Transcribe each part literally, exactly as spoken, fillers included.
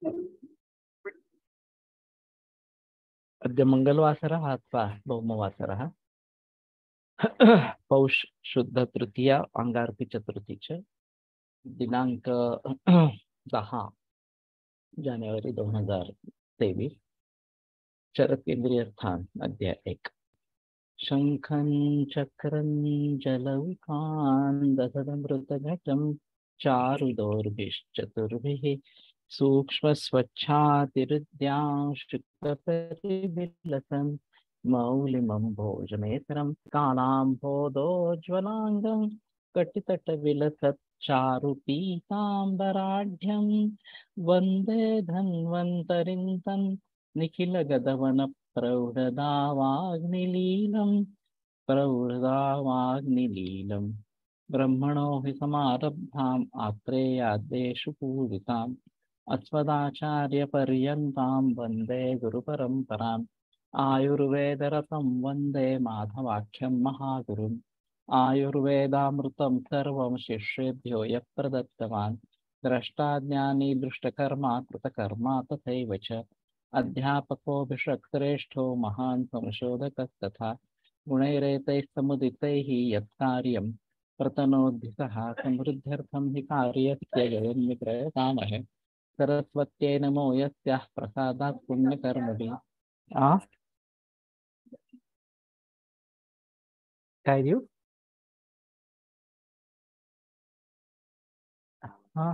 अद्य मङ्गलवासरः अथवा भौमवासरः पौष शुद्ध तृतीया अंगारकी चतुर्थी च दिनांक दहा जानेवारी दोन हजार तेवीस. शरद केंद्रीय स्थान अध्याय एक. शंखं चक्रं जलौकान् दशदमृतघटं चारुदोर्भिश्चतुर्भिः सूक्ष्मस्वच्छातिरुद्यां मौलिमं भोजनेतरं कालाम्भोदोज्ज्वलाङ्गं कटितटविलसच्चारुपीताम्बराढ्यं वन्दे धन्वन्तरिं तन् निखिलगदवनप्रौढदावाग्निलीलं प्रौढदावाग्निलीलं ब्रह्मणो हि समारब्धाम् आत्रेयाद्येषु पूजिताम् अस्मदाचार्यपर्यन्तां वन्दे गुरुपरम्पराम् आयुर्वेदरतं वन्दे माधवाख्यं महागुरुम् आयुर्वेदामृतं सर्वं शिष्येभ्यो यः प्रदत्तवान् द्रष्टा ज्ञानी दृष्टकर्मा कृतकर्मा तथैव च अध्यापकोऽभिषक्श्रेष्ठो महान् संशोधकस्तथा गुणैरेतैः समुदितैः यत्कार्यं प्रतनोद्धितः समृद्ध्यर्थं हि कार्यस्य जगन्मित्रयतामहे सरस्वत्यै नमो यस्याः प्रसादात् पुण्यकर्मभिः. आ काय देऊ? हा,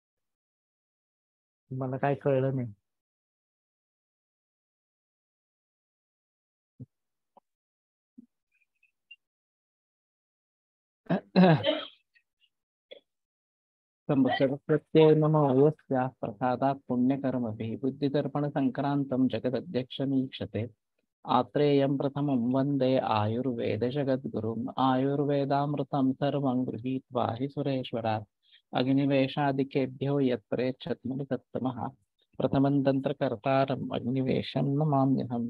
मला काय कळलं नाही. सरस्वत्यै नमो यस्याः प्रसादात् पुण्यकर्मभिः बुद्धिदर्पण संक्रांतं जगदध्यक्षमीक्षते आत्रेयं प्रथमं वन्दे आयुर्वेदजगद्गुरुम् आयुर्वेदामृतं सर्वं गृहीत्वा हि सुरेश्वरात् अग्निवेशादिकेभ्यो यत्प्रेच्छत् सत्तमः प्रथमं तन्त्रकर्तारम् अग्निवेशं नमाम्यहम्.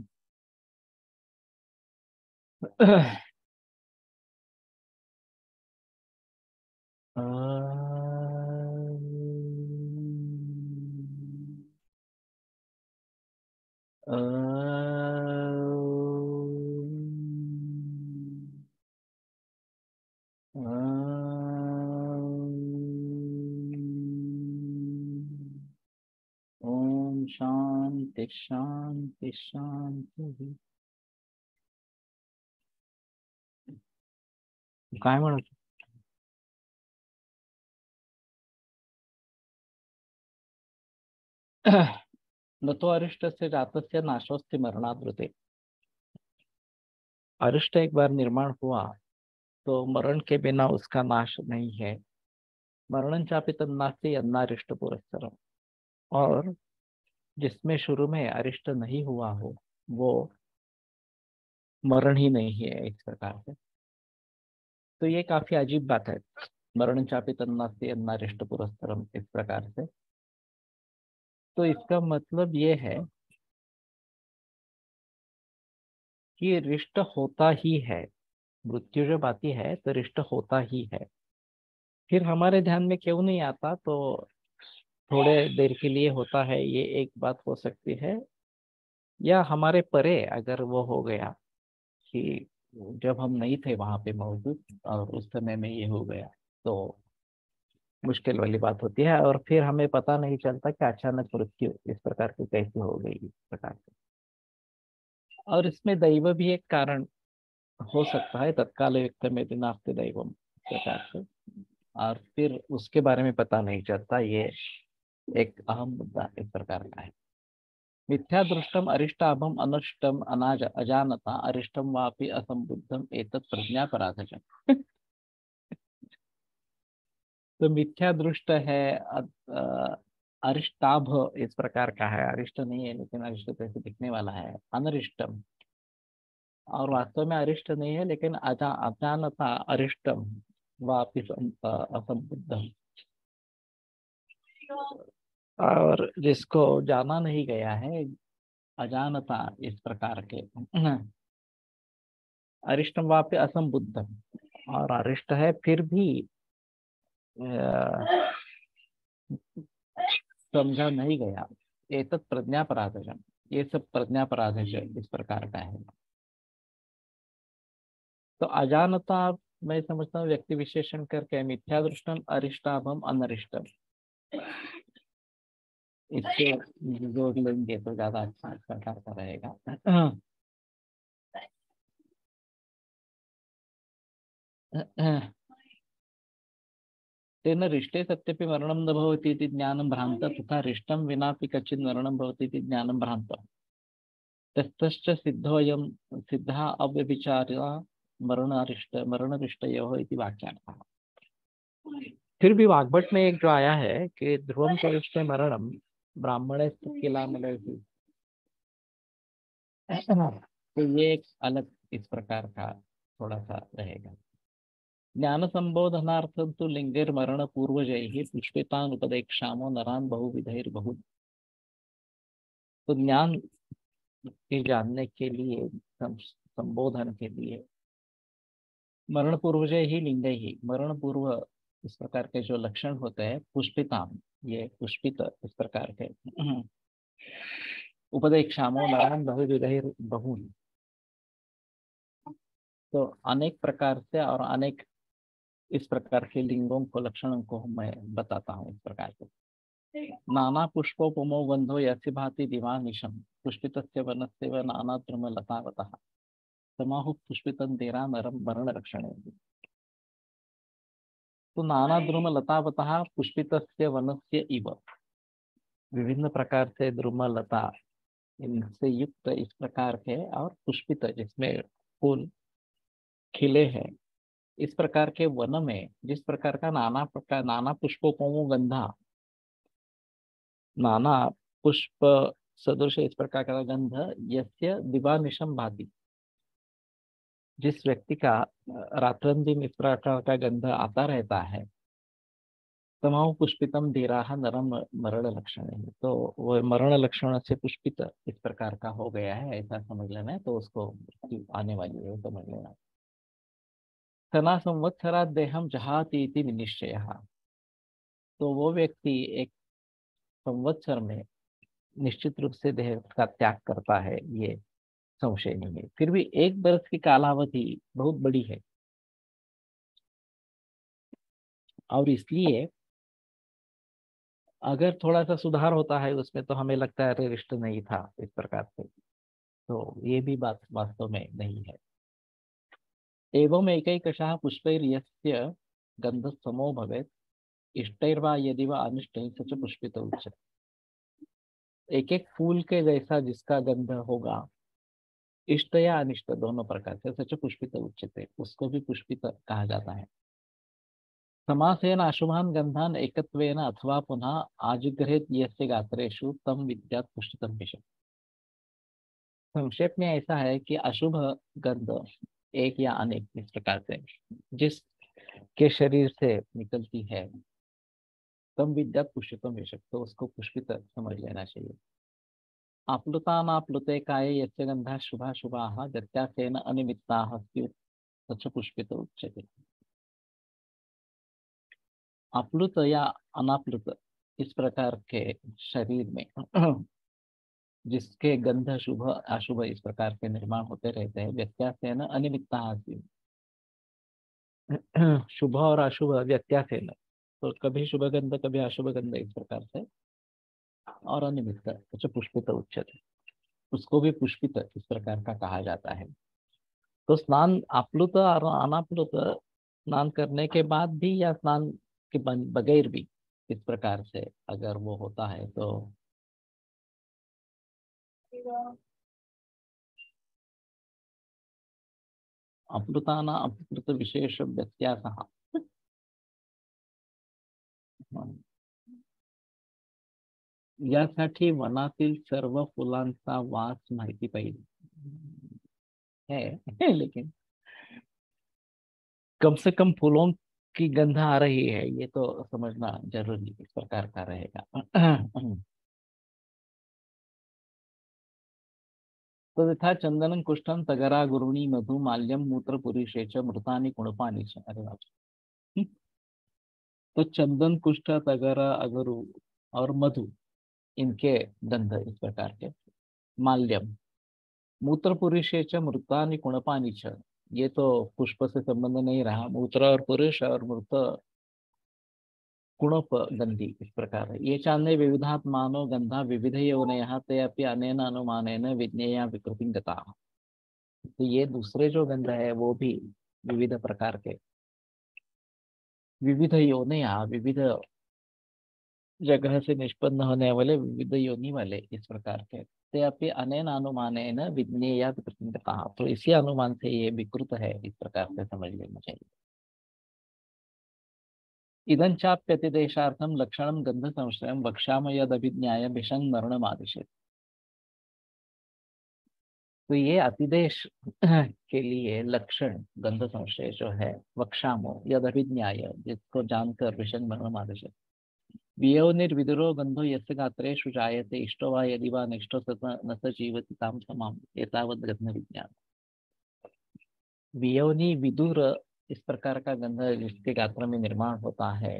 ओम शांति शांति शांति. काय म्हणत? न तो अरिष्ट से जातस्य नाशोस्ति मरणाद्रुते. अरिष्ट एक बार निर्माण हुआ तो मरण के बिना उसका नाश नहीं है. मरण चापि तन्नास्ति अन्नारिष्ट पुरस्सरम्. और जिसमें शुरू में अरिष्ट नहीं हुआ हो वो मरण ही नहीं है इस प्रकार से. तो ये काफी अजीब बात है. मरण चापि तन्नास्ति अन्नारिष्ट पुरस्सरम् इस प्रकार से. तो इसका मतलब ये है कि रिष्ट होता ही है. मृत्यु जब आती है तो रिष्ट होता ही है. फिर हमारे ध्यान में क्यों नहीं आता तो थोड़े देर के लिए होता है, ये एक बात हो सकती है. या हमारे परे अगर वो हो गया कि जब हम नहीं थे वहां पे मौजूद और उस समय में ये हो गया तो मुश्किल वाली बात होती है. और फिर हमें पता नहीं चलता कि अचानक मृत्यु इस प्रकार की कैसे हो गई इस प्रकार से. और इसमें दैव भी एक कारण हो सकता है. तत्काल युक्त में नास्ति दैवम प्रकार से. और फिर उसके बारे में पता नहीं चलता. ये एक अहम मुद्दा इस प्रकार का है. मिथ्या दृष्टम अरिष्टाभम अनष्टम अनाज अजानता अरिष्टम वापि असंबुद्धम एतत् प्रज्ञापराधजम. तो मिथ्या दृष्ट है, अरिष्टाभ इस प्रकार का है. अरिष्ट नहीं है लेकिन अरिष्ट जैसे दिखने वाला है. अनरिष्टम और वास्तव में अरिष्ट नहीं है लेकिन अजा अजानता अरिष्टम वापि असंबुद्धम. और जिसको जाना नहीं गया है अजानता इस प्रकार के अरिष्टम वापि असंबुद्धम. और अरिष्ट है फिर भी समझा नहीं गया. ये तत् प्रज्ञापराधजम, ये सब प्रज्ञापराधज इस प्रकार का है। तो अजानता मैं समझता हूँ व्यक्ति विशेषण करके मिथ्या दृष्टम अरिष्टाभम अनरिष्टम, इससे जोड़ लेंगे तो ज्यादा अच्छा इस प्रकार का रहेगा। तेन रिष्टे सत्यपि मरणं न भवति इति ज्ञानं भ्रान्त, तथा रिष्टं विनापि क्वचित् मरणं भवति इति ज्ञानं भ्रान्त। ततश्च सिद्धोऽयं सिद्धः अव्यभिचारिणा मरणरिष्ट मरणरिष्टयोः इति वाक्यार्थः। फिर भी वाग्भट में एक जो आया है कि ध्रुवं च रिष्टे मरणं ब्राह्मणे किला मिलेगी, तो ये एक अलग इस प्रकार का थोड़ा सा रहेगा। ज्ञान संबोधनार्थं तो लिंगेर मरण पूर्वजैः पुष्पितान उपदेक्षामो नरान बहुविधैर बहु। तो ज्ञान के जानने के लिए, संबोधन के लिए मरण पूर्वजय ही लिंग ही, मरण पूर्व इस प्रकार के जो लक्षण होते हैं पुष्पिताम, ये पुष्पित इस प्रकार के उपदेक्षामो नरान बहुविधैर बहु। तो अनेक प्रकार से और अनेक इस प्रकार के लिंगों को लक्षणों को मैं बताता हूँ इस प्रकार से। नाना पुष्पोपमो गंधो यस्य भाति दिवानिशम पुष्पितस्य वनस्य व नाना द्रुम लतावतः समाहु पुष्पितं तेरा नरम मरण रक्षणे। तो नाना द्रुम लतावतः पुष्पितस्य वनस्य इव, विभिन्न प्रकार से द्रुम लता इनसे युक्त इस प्रकार के और पुष्पित जिसमें फूल खिले हैं इस प्रकार के वन में जिस प्रकार का नाना प्रकार नाना पुष्पोपमो गंधा, नाना पुष्प सदृश इस प्रकार का गंध यस्य दिवानिशम भाति, जिस व्यक्ति का रात्रंदिन इस प्रकार का गंध आता रहता है, तमाम पुष्पितम धीराह नरम मरण लक्षण है, तो वो मरण लक्षण से पुष्पित इस प्रकार का हो गया है ऐसा समझ लेना है, तो उसको आने वाली है समझ लेना। सना संवत्सरा देहम जहाती इति निश्चय, तो वो व्यक्ति एक संवत्सर में निश्चित रूप से देह का त्याग करता है, ये संशय नहीं है। फिर भी एक बरस की कालावधि बहुत बड़ी है और इसलिए अगर थोड़ा सा सुधार होता है उसमें तो हमें लगता है अरे रिष्ट नहीं था इस प्रकार से, तो ये भी बात वास्तव में नहीं है। एवं एकैकशः पुष्पैर्यस्य गंध समो भवेत् इष्टैर्वा यदि वा अनिष्टैः स च पुष्पित उच्यते। एक एक फूल के जैसा जिसका गंध होगा, इष्ट या अनिष्ट दोनों प्रकार से, सच पुष्पित उच्यते, उसको भी पुष्पित कहा जाता है। समासेन अशुभान गंधान एकत्वेन अथवा पुनः आजिग्रहेत यस्य गात्रेषु तम विद्यात् पुष्टितम विषय। संक्षेप में ऐसा है कि अशुभ गंध एक या अनेक इस प्रकार से जिस के शरीर से निकलती है तम विद्यात् पुष्टितम विषय, तो उसको पुष्पित समझ लेना चाहिए। आप्लुतानाप्लुते काये यस्य गंधा शुभा शुभाः व्यत्यासेन अनिमित्ताः स्युः स च पुष्पित उच्यते। आप्लुत या अनाप्लुत इस प्रकार के शरीर में जिसके गंध शुभ अशुभ इस प्रकार के निर्माण होते रहते हैं, व्यत्यास है न अनिमित्ता शुभ और अशुभ व्यत्यास है न, तो कभी शुभ गंध कभी अशुभ गंध इस प्रकार से और अनिमित्त अच्छा पुष्पित उच्चते, उसको भी पुष्पित इस प्रकार का कहा जाता है। तो स्नान आप्लुत और अनाप्लुत स्नान करने के बाद भी या स्नान के बगैर भी इस प्रकार से अगर वो होता है तो अप्लुताना अपकृत विशेष व्यत्यासः। यासाठी वनातील सर्व फुलांचा वास माहिती पाहिजे है लेकिन कम से कम फूलों की गंध आ रही है ये तो समझना जरूरी इस प्रकार का रहेगा। तो यथा चंदनम कुष्ठम तगरा गुरुणी मधु माल्यम मूत्र पुरुषेच मृतानि कुणपानि च। अरे बाप रे। तो चंदन कुष्ठ तगरा अगरु और मधु इनके गंध इस प्रकार के। माल्यम, मूत्र पुरुषे च मृतानि कुणपानि च, ये तो पुष्प से संबंध नहीं रहा, मूत्र और पुरुष और मृत कुणप गंधी इस प्रकार है। ये चान्य विविधात् मानो गंधा विविध योनयः ते अपि अनेन अनुमानेन विज्ञेया विकृतिं गताः। तो ये दूसरे जो गंध है वो भी विविध प्रकार के, विविध योनिया, विविध जगह से निष्पन्न होने वाले, विविध योनि वाले इस प्रकार के। ते अपि अनेन अनुमानेन विज्ञेया विकृतिं गताः, तो इसी अनुमान से ये विकृत है इस प्रकार से समझ लेना चाहिए। इदं चाप्यतिदेशार्थं लक्षणं गंध संशयं वक्ष्याम यदभिज्ञाय भिषं मरणमादिशेत्। तो ये अतिदेश के लिए लक्षण गंध संशय जो है, वक्षामो यदभिज्ञाय, जिसको जानकर भिषं मरणमादिशेत्। वियोनिर्विदुरो गंधो यस्य गात्रेषु जायते इष्टो वा यदि वा निष्ठो स न स जीवति तां समाम् एतावद् गंध विज्ञान। वियोनि विदुर इस प्रकार का गंध जिसके गात्र में निर्माण होता है,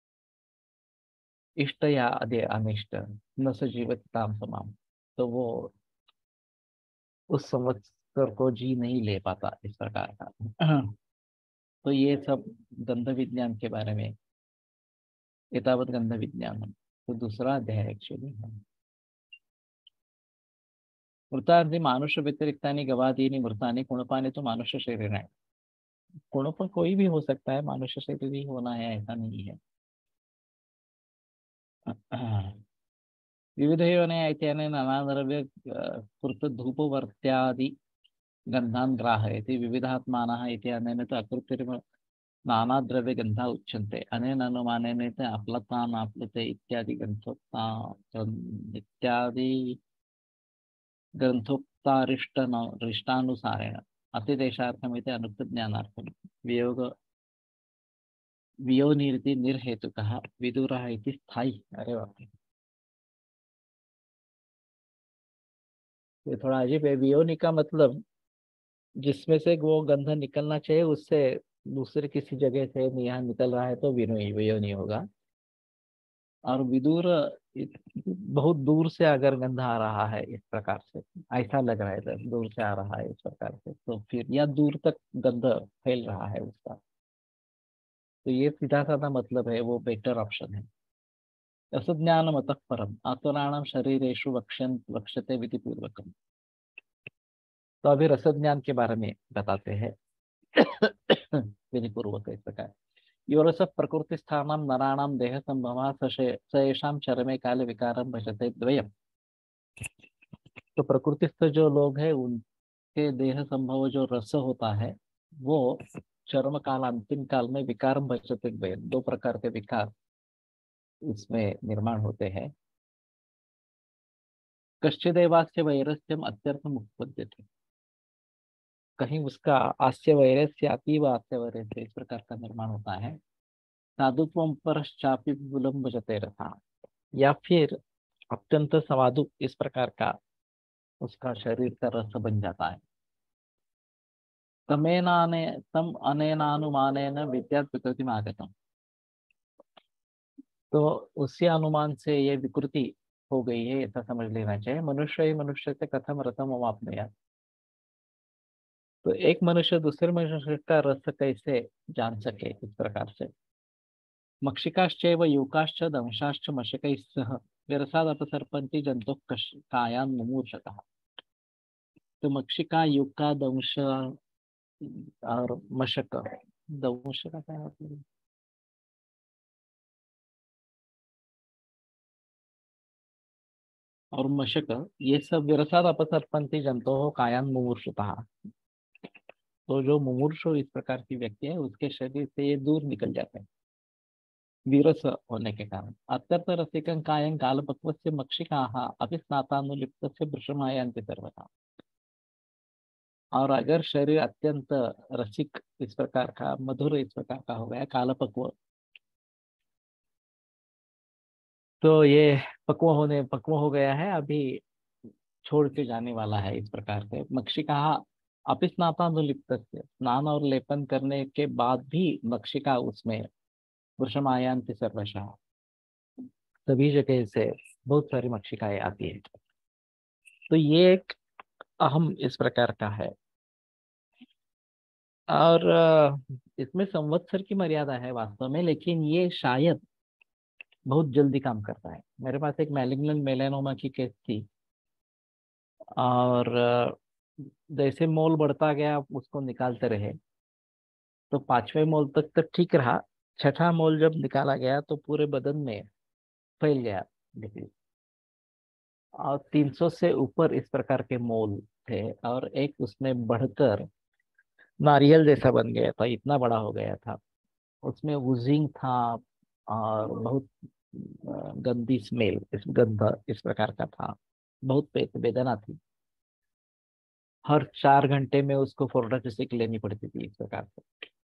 इष्ट या अदे अनिष्ट, न स जीवति ताम समाम, तो वो उस संवत्सर को जी नहीं ले पाता इस प्रकार का। तो ये सब गंध विज्ञान के बारे में, एतावत गंध विज्ञान तो दूसरा अध्याय एक्चुअली है। मृतादि मानुष व्यतिरिक्तानि गवादीनि मृतानि कुणपानि तो मानुष्य शरीर है। कुणप कोई भी हो सकता है, मानुष्य शरीर ही होना है ऐसा नहीं है। विविध योने इत्यादि नानाद्रव्य कृत धूपवर्त्यादि गंधान ग्राहयति विविधात्मानः इत्यादि तो अकृत्रिम नानाद्रव्य गंधा उच्यन्ते अनेन अनुमानेन ते अप्लतान् आप्लुते इत्यादि ग्रंथोक्ता इत्यादि ग्रंथोक्तारिष्ट रिष्टानुसारेण अतिदेशार्थमिति अनुक्त ज्ञानार्थम वियोग वियोनिरिति निर्हेतुकः विदुरः इति स्थायी। अरे बाप रे, ये थोड़ा अजीब है। वियोनि का मतलब जिसमें से वो गंध निकलना चाहिए उससे दूसरे किसी जगह से यहाँ निकल रहा है तो विनोई वियोनि होगा। और विदूर इत- बहुत दूर से अगर गंध आ रहा है इस प्रकार से, ऐसा लग रहा है तो दूर से आ रहा है इस प्रकार से, तो फिर या दूर तक गंध फैल रहा है उसका, तो ये सीधा साधा मतलब है, वो बेटर ऑप्शन है। रसज्ञानमतः परम आत्मनाणाम शरीरेषु वक्ष्यन् वक्ष्यते विधि पूर्वकम। तो अभी रसज्ञान के बारे में बताते हैं विधि पूर्वक इस प्रकार। योरस प्रकृति स्थानां नराणां देह संभवा सशेषां चरमे काले विकारं भजते द्वयम्। तो प्रकृतिस्थ जो लोग हैं उनके देह संभव जो रस होता है वो चरम काल अंतिम काल में विकारं भजते द्वयम्, दो प्रकार के विकार इसमें निर्माण होते हैं। कश्चिदेवास्य वैरस्यम अत्यर्थम उत्पद्यते, कहीं उसका आस्य वैरस्य अतीव आस्य वैरस्य इस प्रकार का निर्माण होता है। साधुत्वम परश्चापि विलंब भजते रथा, या फिर अत्यंत समाधु इस प्रकार का उसका शरीर का रस बन जाता है। तमेनाने तम अनेनानुमानेन विद्यात् विकृतिम आगतम, तो उसी अनुमान से ये विकृति हो गई है ऐसा समझ लेना चाहिए। मनुष्य ही मनुष्य से कथम रसम अवाप्नुयात्, तो एक मनुष्य दूसरे मनुष्य का रस कैसे जान सके इस प्रकार से। मक्षिकाश्चैव यूकाश्च दंशाश्च मशकैः सह विरसादपसर्पन्ति जन्तुः कश- कायान् मुमूर्षकः। तो मक्षिका, यूका, दंश और मशक, दंश का क्या मतलब है? और मशक, ये सब विरसाद अपसर्पन्ति जंतु हो कायान मुमूर्षुता, तो जो मुमूर्षु इस प्रकार की व्यक्ति है उसके शरीर से ये दूर निकल जाते हैं विरस होने के कारण। अत्यर्थ रसिकं कायं कालपक्वस्य मक्षिकाः अपि स्नातानुलिप्तस्य वृषमायान्ति सर्वथा। और अगर शरीर अत्यंत रसिक इस प्रकार का, मधुर इस प्रकार का हो गया, कालपक्व, तो ये पक्व होने पक्व हो गया है, अभी छोड़ के जाने वाला है इस प्रकार से। मक्षिका अपि स्नातानुलिप्त, स्नान और लेपन करने के बाद भी मक्षिका उसमें वृषमायान्ति सर्वशः, सभी जगह से बहुत सारी मक्षिकाएं आती है। तो ये एक अहम इस प्रकार का है। और अ, इसमें संवत्सर की मर्यादा है वास्तव में, लेकिन ये शायद बहुत जल्दी काम करता है। मेरे पास एक मैलिग्नेंट मेलानोमा की केस थी, और अ, जैसे मोल बढ़ता गया उसको निकालते रहे, तो पांचवें मोल तक तो ठीक रहा। छठा मोल जब निकाला गया तो पूरे बदन में फैल गया डिसीज। और तीन सौ से ऊपर इस प्रकार के मोल थे, और एक उसमें बढ़कर नारियल जैसा बन गया था, इतना बड़ा हो गया था। उसमें वुजिंग था, और बहुत अ, गंदी स्मेल, इस गंध इस प्रकार का था। बहुत पेट वेदना थी। हर चार घंटे में उसको फोर्टासिसिक लेनी पड़ती थी इस प्रकार से।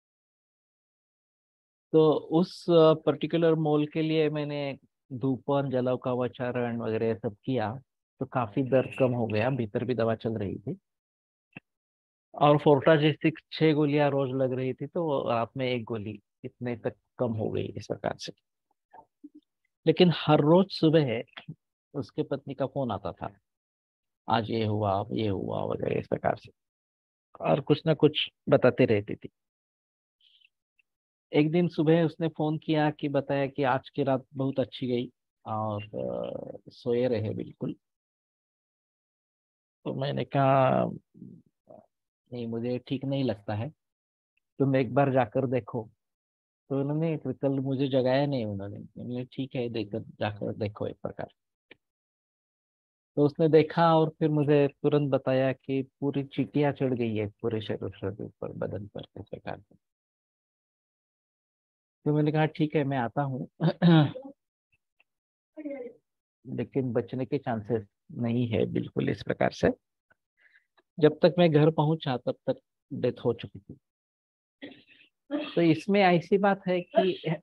तो उस पर्टिकुलर मोल के लिए मैंने धूपन, जलौकावचरण वगैरह सब किया, तो काफी दर्द कम हो गया, भीतर भी दवा चल रही थी। और फोर्टासिसिक छह गोलियां रोज लग रही थी, तो वो रात में एक गोली, इतने तक कम हो गई इस प्रकार से। लेकिन हर रोज सुबह उसके पत्नी का फोन आता था, आज ये हुआ, ये हुआ वगैरह इस प्रकार से, और कुछ ना कुछ बताते रहती थी। एक दिन सुबह उसने फोन किया कि बताया कि आज की रात बहुत अच्छी गई, और अ, सोए रहे बिल्कुल। तो मैंने कहा नहीं, मुझे ठीक नहीं लगता है, तुम एक बार जाकर देखो। तो उन्होंने कल मुझे जगाया नहीं, उन्होंने मैंने ठीक है, देखकर जाकर देखो एक प्रकार। तो उसने देखा और फिर मुझे तुरंत बताया कि पूरी चींटियां चढ़ गई है पूरे शरीर शरीर पर, बदन पर इस प्रकार से। तो मैंने कहा ठीक है, मैं आता हूँ। लेकिन बचने के चांसेस नहीं है बिल्कुल इस प्रकार से। जब तक मैं घर पहुंचा तब तक डेथ हो चुकी थी। तो इसमें ऐसी बात है कि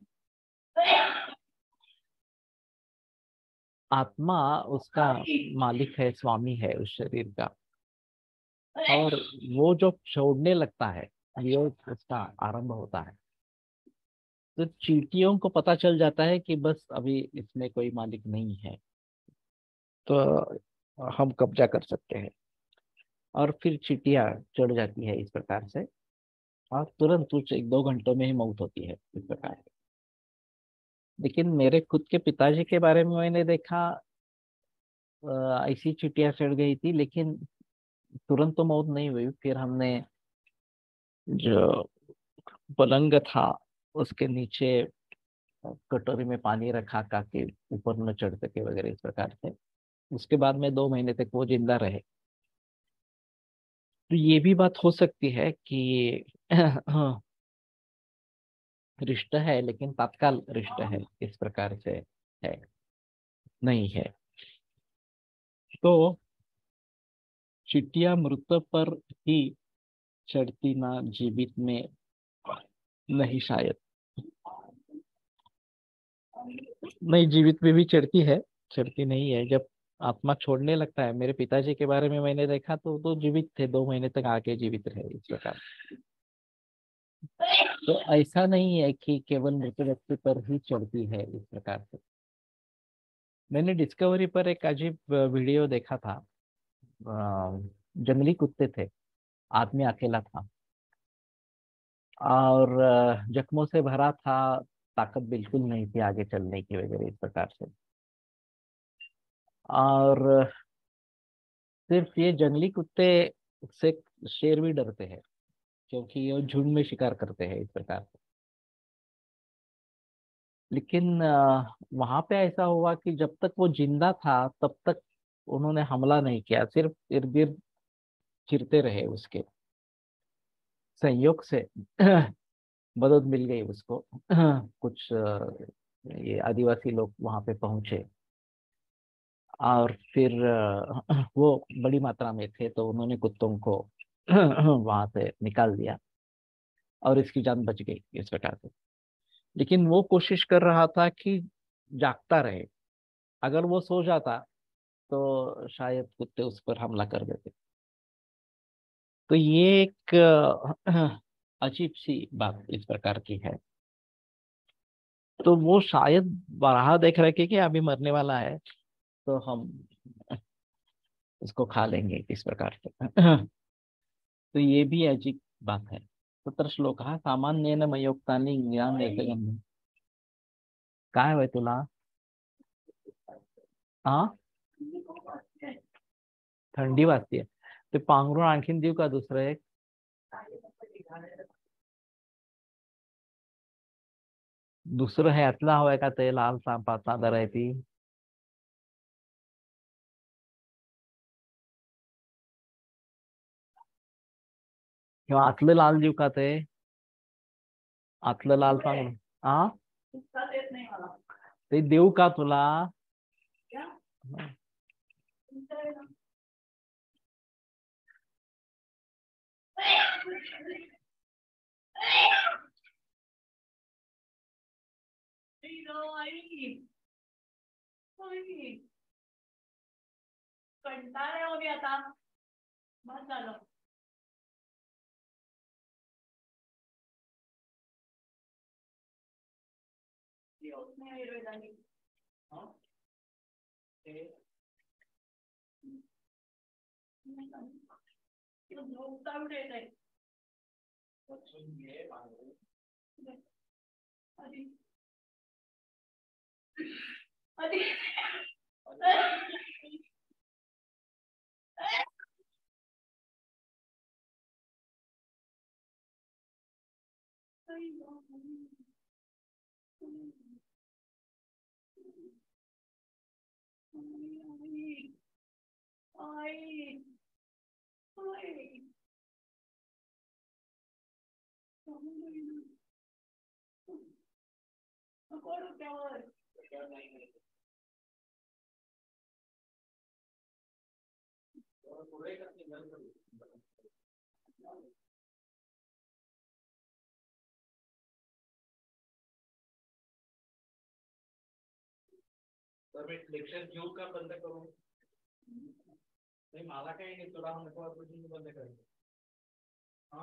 आत्मा उसका मालिक है, स्वामी है उस शरीर का। और वो जो छोड़ने लगता है, योग उसका आरंभ होता है, तो चींटियों को पता चल जाता है कि बस अभी इसमें कोई मालिक नहीं है, तो हम कब्जा कर सकते हैं। और फिर चींटियां चढ़ जाती है इस प्रकार से, और तुरंत कुछ एक दो घंटों में ही मौत होती है इस प्रकार से। लेकिन मेरे खुद के पिताजी के बारे में मैंने देखा, अ, ऐसी चींटियां चढ़ गई थी, लेकिन तुरंत तो मौत नहीं हुई। फिर हमने जो पलंग था उसके नीचे कटोरी में पानी रखा ताकि ऊपर न चढ़ सके वगैरह इस प्रकार से। उसके बाद में दो महीने तक वो जिंदा रहे। तो ये भी बात हो सकती है कि रिश्ता है, लेकिन तत्काल रिश्ता है इस प्रकार से है, नहीं है। तो चिट्टिया मृत पर ही चढ़ती, ना जीवित में नहीं शायद। नहीं, जीवित में भी चढ़ती है, चढ़ती नहीं है। जब आत्मा छोड़ने लगता है, मेरे पिताजी के बारे में मैंने देखा तो तो जीवित थे, दो महीने तक आके जीवित रहे इस प्रकार। तो ऐसा नहीं है कि केवल मृत व्यक्ति पर ही चढ़ती है इस प्रकार से। मैंने डिस्कवरी पर एक अजीब वीडियो देखा था। अ, जंगली कुत्ते थे, आदमी अकेला था, और अ, जख्मों से भरा था, ताकत बिल्कुल नहीं थी आगे चलने की वगैरह इस प्रकार से। और अ, सिर्फ ये जंगली कुत्ते से शेर भी डरते हैं, क्योंकि ये झुंड में शिकार करते हैं इस प्रकार से। लेकिन वहां पे ऐसा हुआ कि जब तक वो जिंदा था तब तक उन्होंने हमला नहीं किया, सिर्फ इर्द गिर्द फिरते रहे उसके। संयोग से मदद मिल गई उसको। कुछ अ, ये आदिवासी लोग वहां पे पहुंचे, और फिर अ, वो बड़ी मात्रा में थे, तो उन्होंने कुत्तों को वहां से निकाल दिया, और इसकी जान बच गई इस प्रकार से। लेकिन वो कोशिश कर रहा था कि जागता रहे। अगर वो सो जाता तो शायद कुत्ते उस पर हमला कर देते। तो ये एक अ, अजीब सी बात इस प्रकार की है। तो वो शायद बारहा देख रखे कि अभी मरने वाला है, तो हम इसको खा लेंगे इस प्रकार से। तो ये भी अजीब बात है। तत्र श्लोक सामान्येन मयोक्तानि ज्ञान एकगम। काय होय तुला? हा, थंडी वाजते. ते पांघरून आणखीन देऊ का दुसरं एक? दुसरं ह्यातलं हवंय का ते लाल चा- चादर आहे ती? किंवा आतलं लाल देऊ का ते? आतलं लाल पांघरून. हा, ते देऊ का तुला? कंटाळले हो मी आता. बस झालं. ती होत नाही वेळेला. हा? ते- झोप चालू येत आहे. बसून घे पांघरून. आधी आधी आई आई नको डोक्यावर. तर मी लेक्चर घेऊ का बंद करू? नाही, मला काही नाही, तुला नको वाटलं बंद करायचं. हा,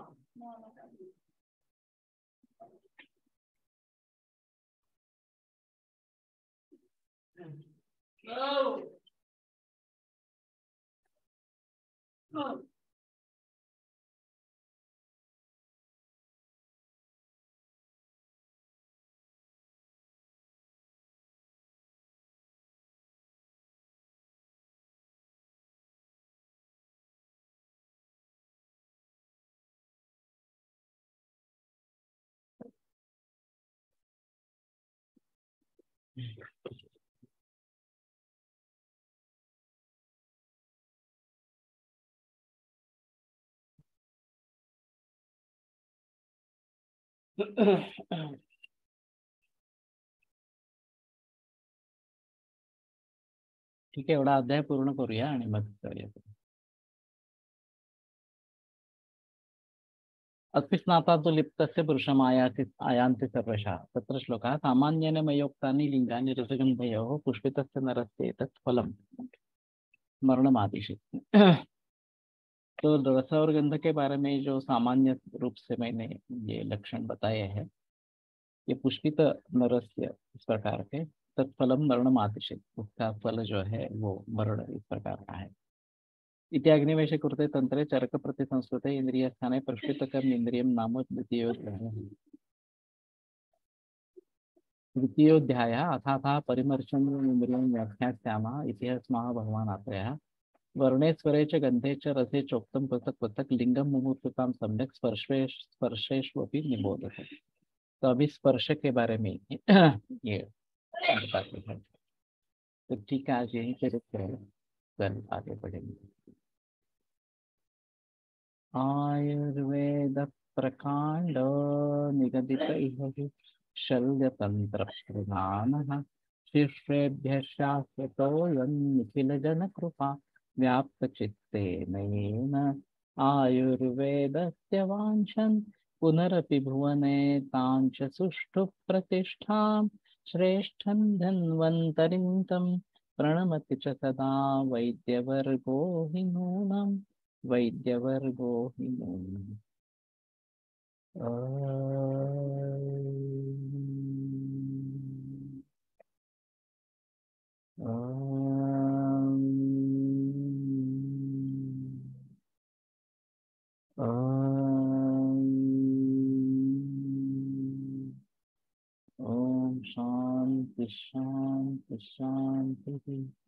ठीक आहे, एवढा अध्याय पूर्ण करूया आणि मग करूया. अस्मिस्नाता लिप्तस्य पुरुषम आयाति आयान्ति सर्वशः. तत्र श्लोकः सामान्येन मयोक्तानि लिङ्गानि रसगन्धयोः पुष्पितस्य नरस्य एतत् फलम् मरणमादिशि. तो रस और गंध के बारे में जो सामान्य रूप से मैंने ये लक्षण बताए हैं, ये पुष्पित नरस्य इस प्रकार के तत्फलम मरण आदिशेत, उसका फल जो है वो मरण इस प्रकार का है. इति अग्निवेश कृते तंत्रे चरक प्रति संस्कृते इंद्रिय स्थाने प्रष्पितकम इंद्रियम नाम द्वितीयोध्याय. द्वितीयोध्याय अथाथा परिमर्शन इंद्रियं व्याख्यास्यामः इति अस्माः भगवान् आत्रयः. वर्णे स्वरे च गंधे च रसे चोक्तम पृथक पृथक लिंगम मुहूर्तताम सम्यक स्पर्शे स्पर्शेष्वपि निबोधते. तो अभी स्पर्श के बारे में ये बताते हैं. तो ठीक है, आज यहीं पे रुकते हैं, कल आगे बढ़ेंगे. आयुर्वेद प्रकांड निगदित इह शल्य तंत्र प्रधान शिष्येभ्य शास्त्रतोऽयं निखिल जन कृपा व्याप्त चित्ते नयेन आयुर्वेदस्य वाञ्छन् पुनरपि भुवने तांच सुष्ठु प्रतिष्ठां श्रेष्ठं धन्वन्तरिं तं प्रणमति च सदा वैद्यवर्गो हि नूनम् वैद्यवर्गो हि नूनम्. ओम ओम शांति शांति शांति।